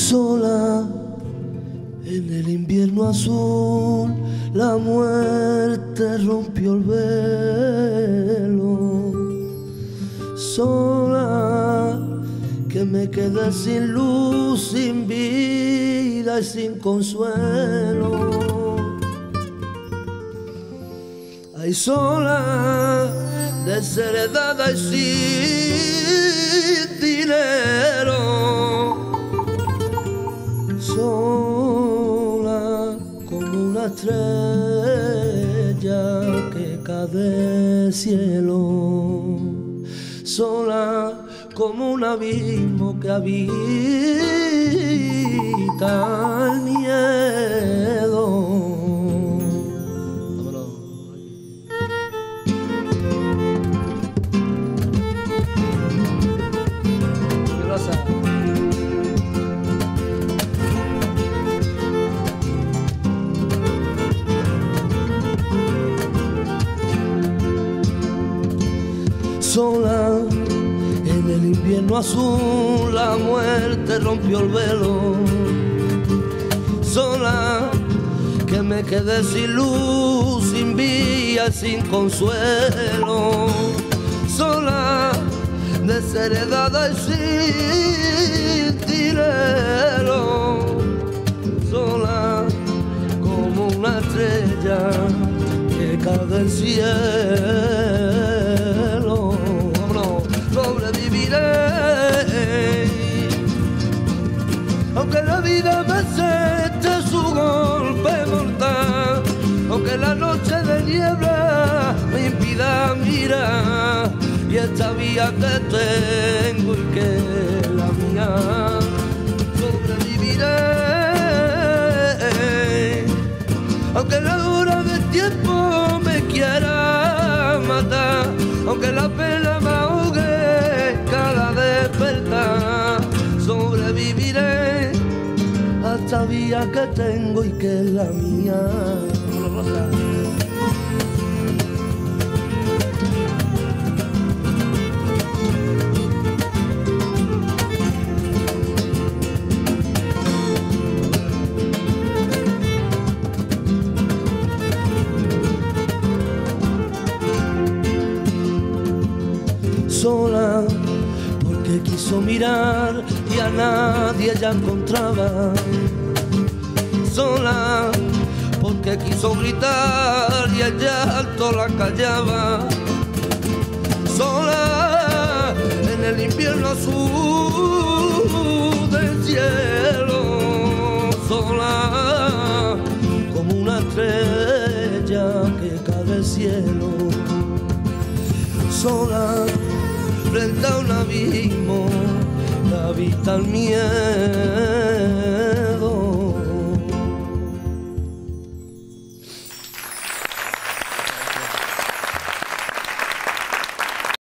Sola en el invierno azul, la muerte rompió el velo. Sola que me quedé sin luz, sin vida y sin consuelo. Ay, sola, desheredada y sin dinero. Sola como una estrella que cae del cielo. Sola como un abismo que habita el miedo. Sola en el invierno azul, la muerte rompió el velo. Sola que me quedé sin luz, sin vía, sin consuelo. Sola, desheredada y sin dinero. Sola como una estrella que cae del cielo. Sobreviviré, aunque la vida me acepte su golpe mortal, aunque la noche de niebla me impida mirar, y esta vía que tengo y que es la mía. Sobreviviré, aunque la dura del tiempo me quiera matar, aunque la pena me ahogue cada despertar. Sobreviviré a esta vía que tengo y que es la mía. Sola porque quiso mirar y a nadie ya encontraba. Sola porque quiso gritar y el llanto la callaba. Sola en el invierno azul del cielo. Sola como una estrella que cae del cielo. Sola frente a un abismo que habita el miedo.